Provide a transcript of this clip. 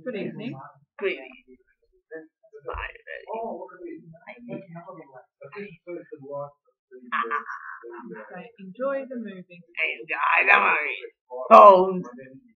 Good evening. Good evening. Okay, enjoy the movie. Enjoy the movie. Bones.